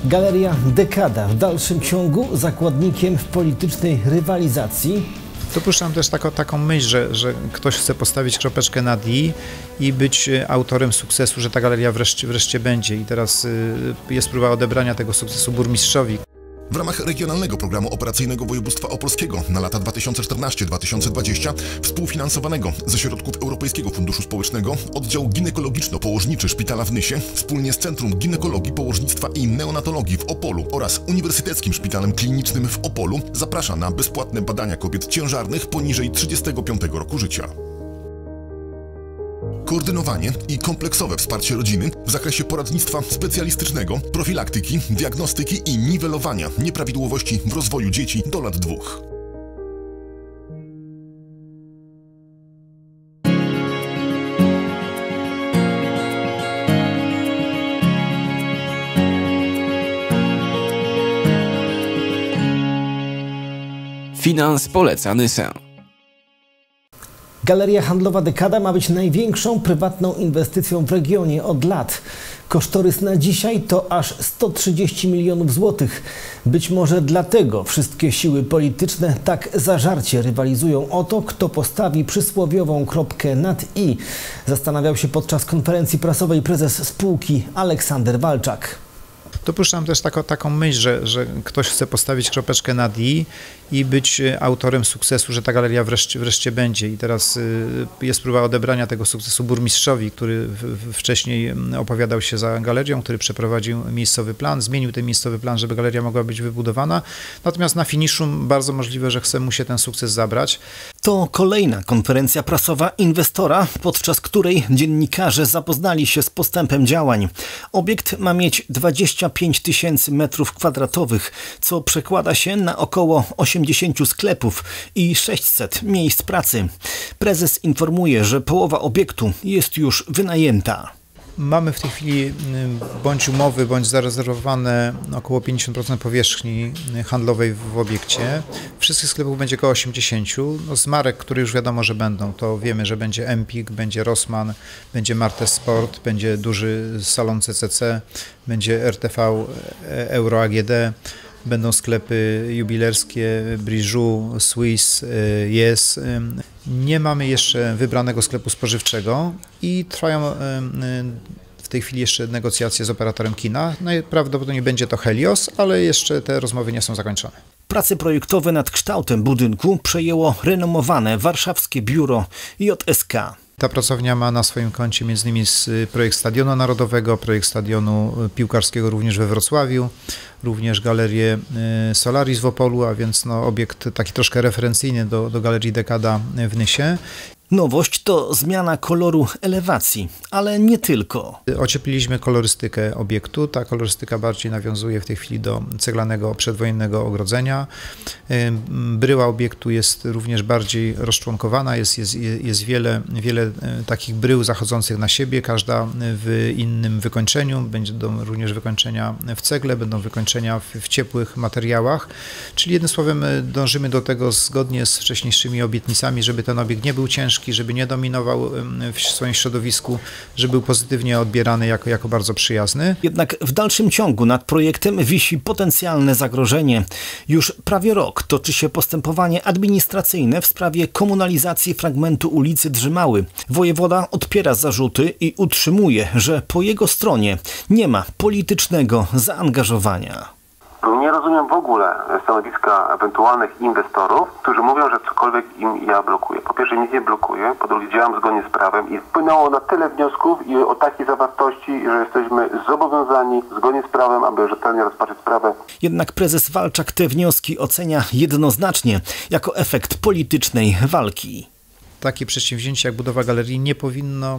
Galeria Dekada w dalszym ciągu zakładnikiem w politycznej rywalizacji. Dopuszczam też taką myśl, że ktoś chce postawić kropeczkę nad i być autorem sukcesu, że ta galeria wreszcie będzie. I teraz jest próba odebrania tego sukcesu burmistrzowi. W ramach regionalnego programu operacyjnego województwa opolskiego na lata 2014-2020, współfinansowanego ze środków Europejskiego Funduszu Społecznego, oddział ginekologiczno-położniczy Szpitala w Nysie wspólnie z Centrum Ginekologii, Położnictwa i Neonatologii w Opolu oraz Uniwersyteckim Szpitalem Klinicznym w Opolu zaprasza na bezpłatne badania kobiet ciężarnych poniżej 35 roku życia. Koordynowanie i kompleksowe wsparcie rodziny w zakresie poradnictwa specjalistycznego, profilaktyki, diagnostyki i niwelowania nieprawidłowości w rozwoju dzieci do lat 2. Finans poleca Nysę. Galeria Handlowa Dekada ma być największą prywatną inwestycją w regionie od lat. Kosztorys na dzisiaj to aż 130 milionów złotych. Być może dlatego wszystkie siły polityczne tak zażarcie rywalizują o to, kto postawi przysłowiową kropkę nad i. Zastanawiał się podczas konferencji prasowej prezes spółki Aleksander Walczak. Dopuszczam też taką myśl, że ktoś chce postawić kropeczkę nad i być autorem sukcesu, że ta galeria wreszcie będzie. I teraz jest próba odebrania tego sukcesu burmistrzowi, który wcześniej opowiadał się za galerią, który przeprowadził miejscowy plan, zmienił ten miejscowy plan, żeby galeria mogła być wybudowana. Natomiast na finiszu bardzo możliwe, że chce mu się ten sukces zabrać. To kolejna konferencja prasowa inwestora, podczas której dziennikarze zapoznali się z postępem działań. Obiekt ma mieć 25 tysięcy metrów kwadratowych, co przekłada się na około 80 sklepów i 600 miejsc pracy. Prezes informuje, że połowa obiektu jest już wynajęta. Mamy w tej chwili bądź umowy, bądź zarezerwowane około 50% powierzchni handlowej w obiekcie. Wszystkich sklepów będzie około 80. No z marek, które już wiadomo, że będą, to wiemy, że będzie Empik, będzie Rossmann, będzie Martes Sport, będzie duży salon CCC, będzie RTV Euro AGD. Będą sklepy jubilerskie, Brijoux, Swiss, Yes. Nie mamy jeszcze wybranego sklepu spożywczego i trwają w tej chwili jeszcze negocjacje z operatorem kina. Najprawdopodobniej będzie to Helios, ale jeszcze te rozmowy nie są zakończone. Prace projektowe nad kształtem budynku przejęło renomowane warszawskie biuro JSK. Ta pracownia ma na swoim koncie m.in. projekt Stadionu Narodowego, projekt stadionu piłkarskiego również we Wrocławiu, również galerię Solaris w Opolu, a więc obiekt taki troszkę referencyjny do Galerii Dekada w Nysie. Nowość to zmiana koloru elewacji, ale nie tylko. Ociepliliśmy kolorystykę obiektu. Ta kolorystyka bardziej nawiązuje w tej chwili do ceglanego przedwojennego ogrodzenia. Bryła obiektu jest również bardziej rozczłonkowana. Jest wiele takich brył zachodzących na siebie, każda w innym wykończeniu. Będą również wykończenia w cegle, będą wykończenia w ciepłych materiałach. Czyli jednym słowem dążymy do tego zgodnie z wcześniejszymi obietnicami, żeby ten obiekt nie był ciężki, żeby nie dominował w swoim środowisku, żeby był pozytywnie odbierany jako bardzo przyjazny. Jednak w dalszym ciągu nad projektem wisi potencjalne zagrożenie. Już prawie rok toczy się postępowanie administracyjne w sprawie komunalizacji fragmentu ulicy Drzymały. Wojewoda odpiera zarzuty i utrzymuje, że po jego stronie nie ma politycznego zaangażowania. Nie rozumiem w ogóle stanowiska ewentualnych inwestorów, którzy mówią, że cokolwiek im ja blokuję. Po pierwsze, nic nie blokuję, po drugie, działam zgodnie z prawem i wpłynęło na tyle wniosków i o takiej zawartości, że jesteśmy zobowiązani zgodnie z prawem, aby rzetelnie rozpatrzyć sprawę. Jednak prezes Walczak te wnioski ocenia jednoznacznie jako efekt politycznej walki. Takie przedsięwzięcie jak budowa galerii nie powinno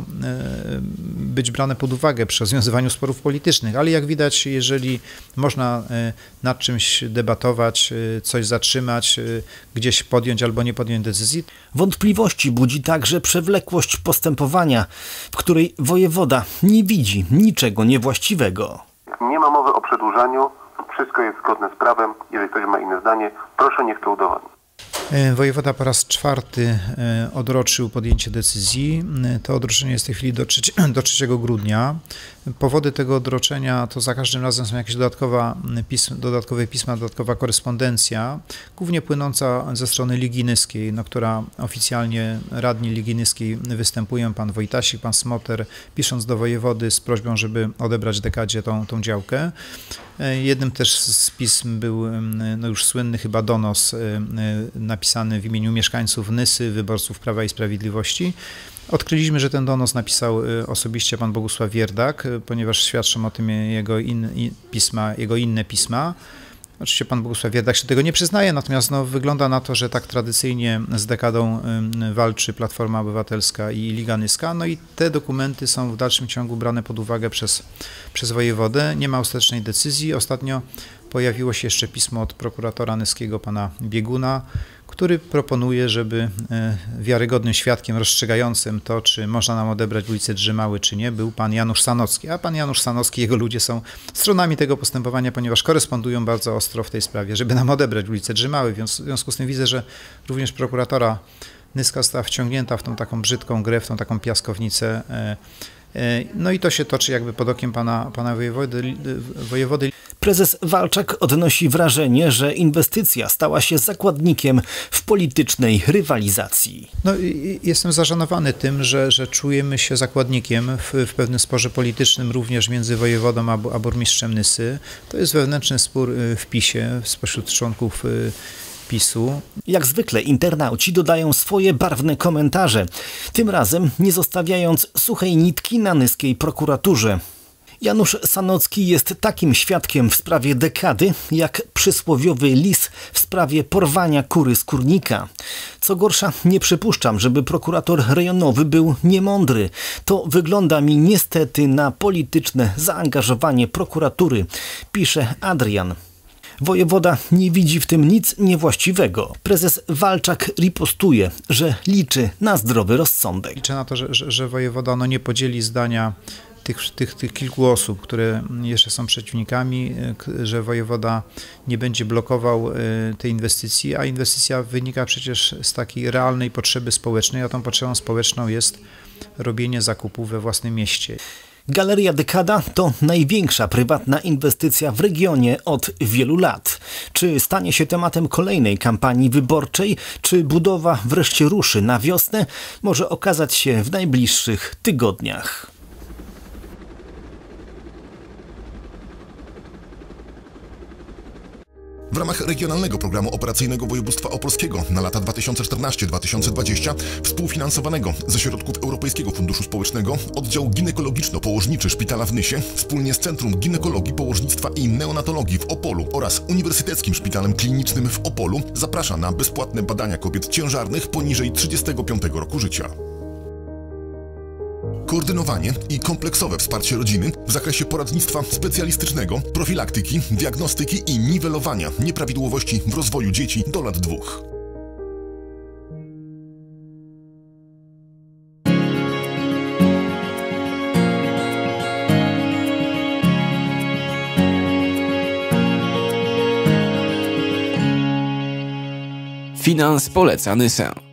być brane pod uwagę przy rozwiązywaniu sporów politycznych, ale jak widać, jeżeli można nad czymś debatować, coś zatrzymać, gdzieś podjąć albo nie podjąć decyzji. Wątpliwości budzi także przewlekłość postępowania, w której wojewoda nie widzi niczego niewłaściwego. Nie ma mowy o przedłużaniu, wszystko jest zgodne z prawem. Jeżeli ktoś ma inne zdanie, proszę niech to udowodni. Wojewoda po raz 4 odroczył podjęcie decyzji. To odroczenie jest w tej chwili do 3 grudnia. Powody tego odroczenia to za każdym razem są jakieś dodatkowe pisma, dodatkowa korespondencja, głównie płynąca ze strony Ligi Nyskiej, która oficjalnie radni Ligi Nyskiej występują, pan Wojtasik, pan Smoter, pisząc do wojewody z prośbą, żeby odebrać Dekadzie tą działkę. Jednym też z pism był już słynny chyba donos napisany w imieniu mieszkańców Nysy, wyborców Prawa i Sprawiedliwości. Odkryliśmy, że ten donos napisał osobiście pan Bogusław Wierdak, ponieważ świadczą o tym jego inne pisma. Oczywiście pan Bogusław Wierdak się tego nie przyznaje, natomiast wygląda na to, że tak tradycyjnie z Dekadą walczy Platforma Obywatelska i Liga Nyska. I te dokumenty są w dalszym ciągu brane pod uwagę przez wojewodę. Nie ma ostatecznej decyzji. Ostatnio pojawiło się jeszcze pismo od prokuratora nyskiego pana Bieguna, który proponuje, żeby wiarygodnym świadkiem rozstrzygającym to, czy można nam odebrać ulicę Drzymały, czy nie, był pan Janusz Sanocki. A pan Janusz Sanocki, jego ludzie są stronami tego postępowania, ponieważ korespondują bardzo ostro w tej sprawie, żeby nam odebrać ulicę Drzymały. W związku z tym widzę, że również prokuratora Nyska została wciągnięta w tą taką brzydką grę, w tą taką piaskownicę. I to się toczy jakby pod okiem pana wojewody. Prezes Walczak odnosi wrażenie, że inwestycja stała się zakładnikiem w politycznej rywalizacji. Jestem zażenowany tym, że czujemy się zakładnikiem w pewnym sporze politycznym również między wojewodą a burmistrzem Nysy. To jest wewnętrzny spór w PiS-ie spośród członków PiS-u. Jak zwykle internauci dodają swoje barwne komentarze, tym razem nie zostawiając suchej nitki na nyskiej prokuraturze. Janusz Sanocki jest takim świadkiem w sprawie Dekady, jak przysłowiowy lis w sprawie porwania kury z kurnika. Co gorsza, nie przypuszczam, żeby prokurator rejonowy był niemądry. To wygląda mi niestety na polityczne zaangażowanie prokuratury, pisze Adrian. Wojewoda nie widzi w tym nic niewłaściwego. Prezes Walczak ripostuje, że liczy na zdrowy rozsądek. Liczę na to, że wojewoda nie podzieli zdania tych kilku osób, które jeszcze są przeciwnikami, że wojewoda nie będzie blokował tej inwestycji, a inwestycja wynika przecież z takiej realnej potrzeby społecznej, a tą potrzebą społeczną jest robienie zakupów we własnym mieście. Galeria Dekada to największa prywatna inwestycja w regionie od wielu lat. Czy stanie się tematem kolejnej kampanii wyborczej, czy budowa wreszcie ruszy na wiosnę, może okazać się w najbliższych tygodniach. W ramach regionalnego programu operacyjnego województwa opolskiego na lata 2014-2020 współfinansowanego ze środków Europejskiego Funduszu Społecznego oddział ginekologiczno-położniczy Szpitala w Nysie wspólnie z Centrum Ginekologii, Położnictwa i Neonatologii w Opolu oraz Uniwersyteckim Szpitalem Klinicznym w Opolu zaprasza na bezpłatne badania kobiet ciężarnych poniżej 35 roku życia. Koordynowanie i kompleksowe wsparcie rodziny w zakresie poradnictwa specjalistycznego, profilaktyki, diagnostyki i niwelowania nieprawidłowości w rozwoju dzieci do lat 2. Finans poleca Nysę.